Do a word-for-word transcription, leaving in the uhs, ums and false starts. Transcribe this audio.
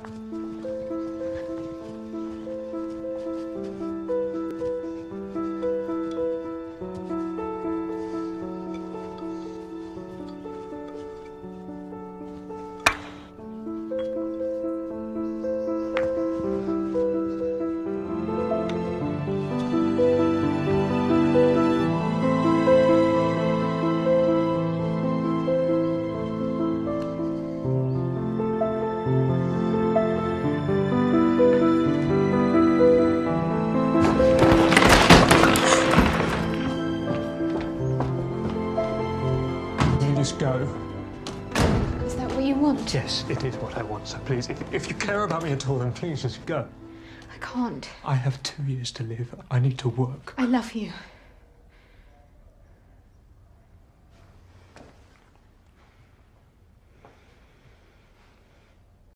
Just go. Is that what you want? Yes, it is what I want, so please, if, if you care about me at all, then please just go. I can't. I have two years to live. I need to work. I love you.